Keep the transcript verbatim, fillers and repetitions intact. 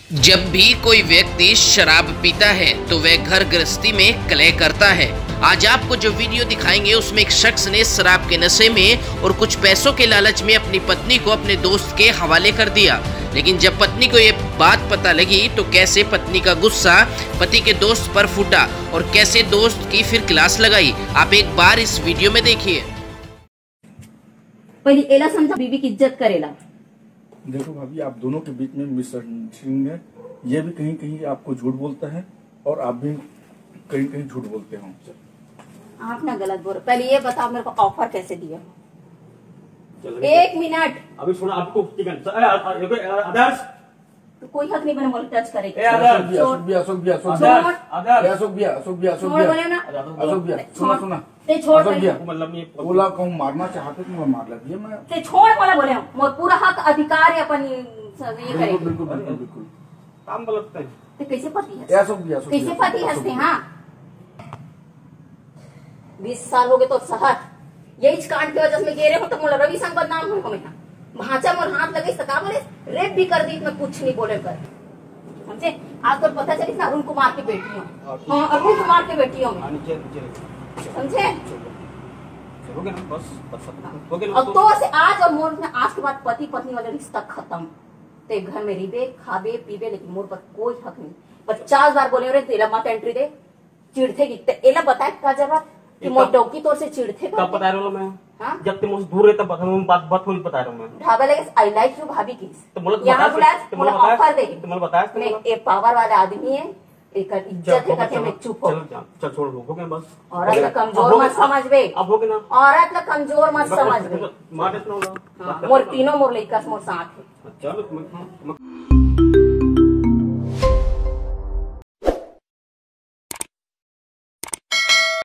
जब भी कोई व्यक्ति शराब पीता है तो वह घर गृहस्थी में कलह करता है। आज आपको जो वीडियो दिखाएंगे उसमें एक शख्स ने शराब के नशे में और कुछ पैसों के लालच में अपनी पत्नी को अपने दोस्त के हवाले कर दिया। लेकिन जब पत्नी को ये बात पता लगी तो कैसे पत्नी का गुस्सा पति के दोस्त पर फूटा और कैसे दोस्त की फिर क्लास लगाई, आप एक बार इस वीडियो में देखिए। पहले एला समझा बीवी की इज्जत करेला। देखो भाभी, आप दोनों के बीच में मिसअंडरस्टैंडिंग है। ये भी कहीं कहीं आपको झूठ बोलता है और आप भी कहीं कहीं झूठ बोलते हो। आप ना गलत बोल। पहले ये बताओ मेरे को ऑफर कैसे दिया? एक मिनट अभी सुना आपको। आदर्श तो कोई हक नहीं बने बोले टच करे। अशोक भी अशोक भी अशोक भी अशोक भी अशोक भी अशोक भी अशोक भी सुना सुना ते छोड़ मतलब ये बोला कहूँ मारना चाहते तो मैं मार लगी मैं ते छोड़ बोला बोले मोर पूरा हक अधिकार है अपन ये करे। बिल्कुल बिल्कुल बिल्कुल काम बोलते हैं। ते कैसे पति है? अशोक भी अशोक कैसे पति हंसते? हाँ बीस साल हो गए तो सहत यही कांड की वजह से गिरे हो तो मोला रवि संपद नाम हो हमें भाचा मोर हाथ लगे सका बोले रेप भी कर दी। मैं कुछ नहीं बोले कर समझे। आज तो पता चली अरुण कुमार की बेटी हूँ। हाँ अरुण कुमार की बेटी हूँ समझे। अब तो से आज और मोर में आज के बाद पति पत्नी वाला रिश्ता खत्म। ते घर में रिबे खाबे पीबे लेकिन मोर पर कोई हक नहीं। पचास बार बोले रे तेला मत एंट्री दे चिढ़ते की एला बताए का जरूरत कि मोर डोकी तोर से चिढ़ते कब बता रहा हूँ मैं? हाँ? जब तुम मुझसे दूर रहे तब बात बात थोड़ी बता रहा हूँ मैं। ढाबा लगे आई लाइक यू भाभी की तो यहाँ बुलाया ऑफर दे। तुम्हें बताया मैं एक पावर वाला आदमी है, एक इज्जत है करके मैं चुप हो। चल छोड़ दो, हो गया बस। औरत ला कमजोर मत समझ बे। अब हो गया ना। औरत ला कमजोर मत समझ बे। मार देना होगा। मोर तीनों मोर लइका मोर साथ है। चलो